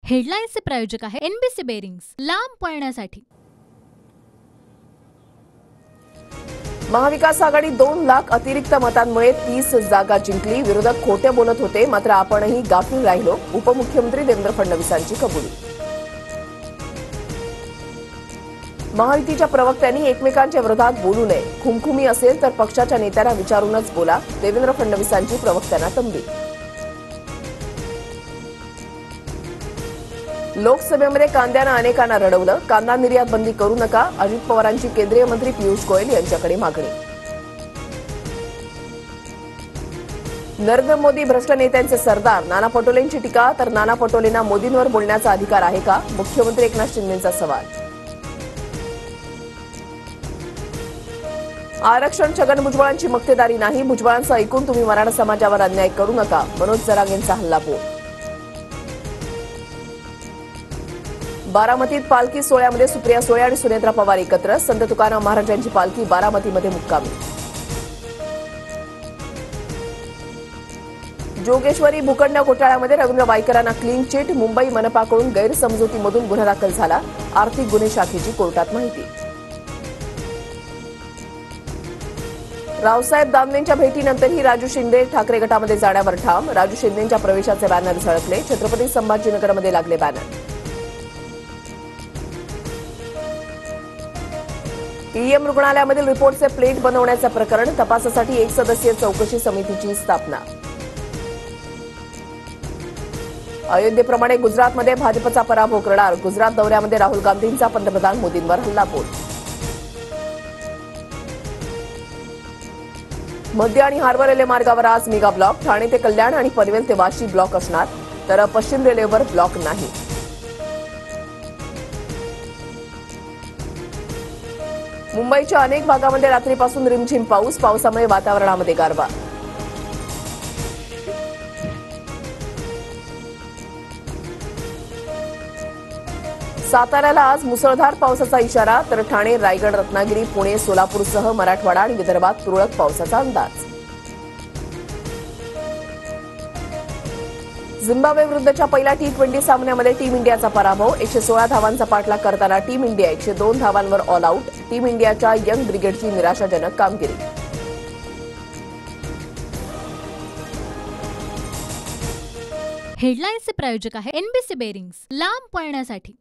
हेडलाईन्सचे प्रायोजक आहे NBC bearings, लांब पळण्यासाठी। महाविकास आघाडी 2 लाख अतिरिक्त मतांमुळे 30 जागा जिंकली। विरोधक खोटे बोलत होते, मात्र आपणही गाफील राहिलो। उपमुख्यमंत्री देवेंद्र फडणवीसांची कबुली। महायुतीच्या प्रवक्त्यांनी एकमेकांच्या विरोधात बोलू नये। खुमखुमी असेल तर पक्षाच्या नेत्यांना विचारूनच बोला। देवेंद्र फडणवीसांची प्रवक्त्यांना तंबी। लोकसभेमध्ये कांद्यानं अनेकांना रडवलं। कांदा निर्यात बंदी करू नका, अजित पवारांची केंद्रीय मंत्री पियुष गोयल यांच्याकडे मागणी। नरेंद्र मोदी भ्रष्ट नेत्यांचे सरदार, नाना पटोलेंची टीका। तर नाना पटोलेंना मोदींवर बोलण्याचा अधिकार आहे का? मुख्यमंत्री एकनाथ शिंदेंचा सवाल। आरक्षण छगन भुजबळांची मक्तेदारी नाही। भुजबळांचं ऐकून तुम्ही मराठा समाजावर अन्याय करू नका, मनोज जरांगेंचा हल्लाबोल। बारामतीत पालखी सोहळ्यामध्ये सुप्रिया सुळे आणि सुनेत्रा पवार एकत्र। संत तुकाराम महाराजांची पालखी बारामतीमध्ये मुक्कामी। जोगेश्वरी भूखंड घोटाळ्यामध्ये रवींद्र वायकरांना क्लीन चिट। मुंबई मनपाकडून गैरसमजुतीमधून गुन्हा दाखल झाला। आर्थिक गुन्हे शाखेची कोर्टात माहिती। रावसाहेब दानवेंच्या भेटीनंतरही राजू शिंदे ठाकरे गटामध्ये जाण्यावर ठाम। राजू शिंदेंच्या प्रवेशाचे बॅनर झळकले। छत्रपती संभाजीनगरमध्ये लागले बॅनर। ईएम रुग्णालयामधील रिपोर्टचे प्लेट बनवण्याचं प्रकरण, तपासासाठी 1 सदस्यीय चौकशी समितीची स्थापना। अयोध्येप्रमाणे गुजरातमध्ये भाजपचा पराभव करणार। गुजरात दौऱ्यामध्ये राहुल गांधींचा पंतप्रधान मोदींवर हल्लाबोल। मध्य आणि हार्बर रेल्वे मार्गावर आज मेगा ब्लॉक। ठाणे ते कल्याण आणि पनवेल ते वाशी ब्लॉक असणार, तर पश्चिम रेल्वेवर ब्लॉक नाही। मुंबईच्या अनेक भागामध्ये रात्रीपासून रिमझिम पाऊस। पावसामुळे वातावरणामध्ये गारवा। साताऱ्याला आज मुसळधार पावसाचा इशारा, तर ठाणे, रायगड, रत्नागिरी, पुणे, सोलापूरसह मराठवाडा आणि विदर्भात तुरळक पावसाचा अंदाज। झिम्बाब्वे विरुद्धच्या पहिल्या T20 सामन्यामध्ये टीम इंडियाचा पराभव। 116 धावांचा पाठलाग करताना टीम इंडिया 102 धावांवर ऑल आऊट। टीम इंडियाच्या यंग ब्रिगेडची निराशाजनक कामगिरी। हेडलाईन्सचे प्रायोजक आहे एनबीसी बेरिंग्स, लांब पळण्यासाठी।